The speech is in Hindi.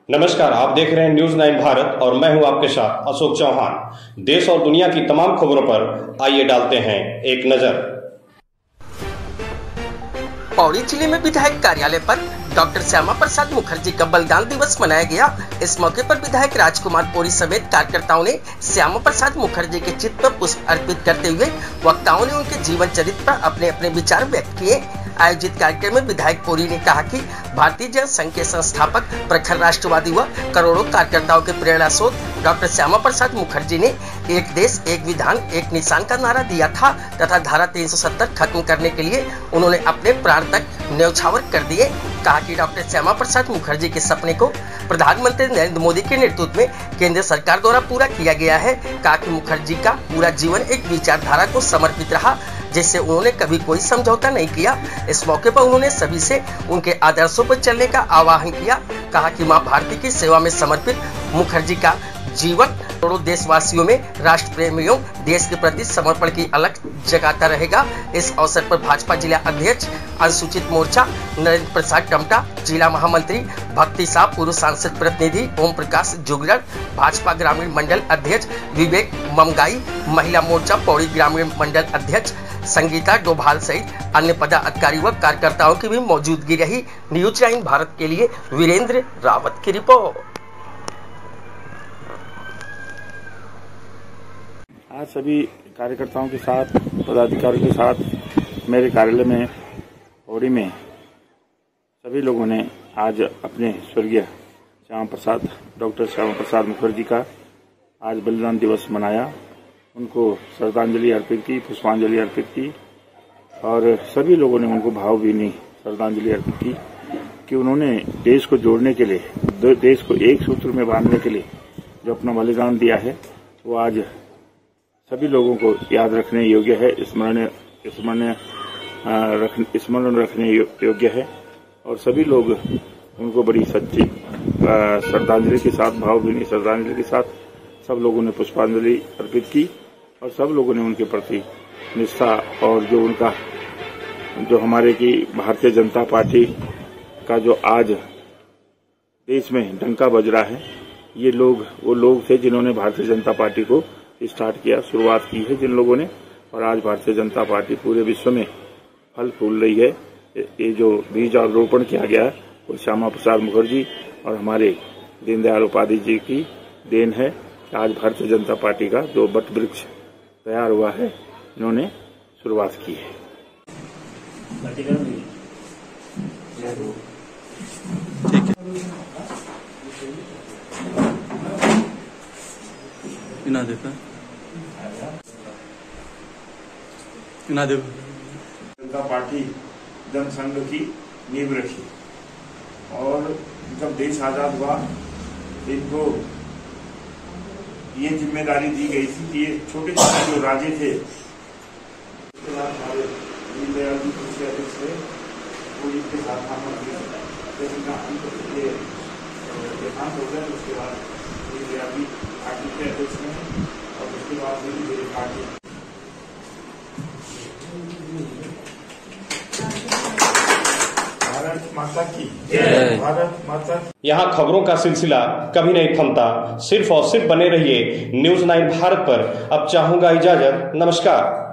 नमस्कार, आप देख रहे हैं न्यूज 9 भारत और मैं हूं आपके साथ अशोक चौहान। देश और दुनिया की तमाम खबरों पर आइए डालते हैं एक नजर। पौड़ी जिले में विधायक कार्यालय पर डॉक्टर श्यामा प्रसाद मुखर्जी का बलिदान दिवस मनाया गया। इस मौके पर विधायक राजकुमार पौड़ी समेत कार्यकर्ताओं ने श्यामा प्रसाद मुखर्जी के चित्र पर पुष्प अर्पित करते हुए वक्ताओं ने उनके जीवन चरित्र पर अपने अपने विचार व्यक्त किए। आयोजित कार्यक्रम में विधायक पौड़ी ने कहा कि भारतीय जनसंघ के संस्थापक, प्रखर राष्ट्रवादी व करोड़ों कार्यकर्ताओं के प्रेरणा स्रोत डॉक्टर श्यामा प्रसाद मुखर्जी ने एक देश, एक विधान, एक निशान का नारा दिया था तथा धारा 370 खत्म करने के लिए उन्होंने अपने प्राण तक न्यौछावर कर दिए। कहा कि डॉक्टर श्यामा प्रसाद मुखर्जी के सपने को प्रधानमंत्री नरेंद्र मोदी के नेतृत्व में केंद्र सरकार द्वारा पूरा किया गया है। कहा कि मुखर्जी का पूरा जीवन एक विचारधारा को समर्पित रहा, जिससे उन्होंने कभी कोई समझौता नहीं किया। इस मौके पर उन्होंने सभी से उनके आदर्शों पर चलने का आह्वान किया। कहा कि मां भारती की सेवा में समर्पित मुखर्जी का जीवन करोड़ों देशवासियों में राष्ट्र प्रेमियों, देश के प्रति समर्पण की अलख जगाता रहेगा। इस अवसर पर भाजपा जिला अध्यक्ष अनुसूचित मोर्चा नरेंद्र प्रसाद टमटा, जिला महामंत्री भक्ति साह, पूर्व सांसद प्रतिनिधि ओम प्रकाश जुगलर, भाजपा ग्रामीण मंडल अध्यक्ष विवेक ममगाई, महिला मोर्चा पौड़ी ग्रामीण मंडल अध्यक्ष संगीता डोभाल सहित अन्य पदाधिकारी व कार्यकर्ताओं की भी मौजूदगी रही। न्यूज 9 भारत के लिए वीरेंद्र रावत की रिपोर्ट। आज सभी कार्यकर्ताओं के साथ, पदाधिकारियों के साथ मेरे कार्यालय में पौड़ी में सभी लोगों ने आज अपने स्वर्गीय डॉक्टर श्यामा प्रसाद मुखर्जी का आज बलिदान दिवस मनाया। उनको श्रद्धांजलि अर्पित की, पुष्पांजलि अर्पित की और सभी लोगों ने उनको भावभीनी श्रद्धांजलि अर्पित की कि उन्होंने देश को जोड़ने के लिए, देश को एक सूत्र में बांधने के लिए जो अपना बलिदान दिया है, वो आज सभी लोगों को याद रखने योग्य है, स्मरण रखने योग्य है और सभी लोग उनको बड़ी सच्ची श्रद्धांजलि के साथ, भावभीनी श्रद्धांजलि के साथ सब लोगों ने पुष्पांजलि अर्पित की और सब लोगों ने उनके प्रति निष्ठा और जो हमारे की भारतीय जनता पार्टी का जो आज देश में डंका बज रहा है, ये लोग वो लोग थे जिन्होंने भारतीय जनता पार्टी को स्टार्ट किया, शुरुआत की है जिन लोगों ने, और आज भारतीय जनता पार्टी पूरे विश्व में फल फूल रही है। ये जो बीज आरोपण किया गया वो श्यामा प्रसाद मुखर्जी और हमारे दीनदयाल उपाध्याय जी की देन है कि आज भारतीय जनता पार्टी का जो वट वृक्ष तैयार हुआ है, इन्होंने शुरुआत की है। जनता पार्टी जनसंघ की नींव रखी और जब देश आजाद हुआ, इनको ये जिम्मेदारी दी गई थी कि ये छोटे छोटे जो राजे थे, उसके बाद हमारे दीनदयाल जी कृषि अध्यक्ष थे, वो इनके साथ देहांत हो गया। उसके बाद दीनदयाल जी पार्टी के अध्यक्ष में और उसके बाद मेरी पार्टी भारत माता की जय। भारत माता। यहाँ खबरों का सिलसिला कभी नहीं थमता। सिर्फ और सिर्फ बने रहिए न्यूज 9 भारत पर। अब चाहूंगा इजाजत। नमस्कार।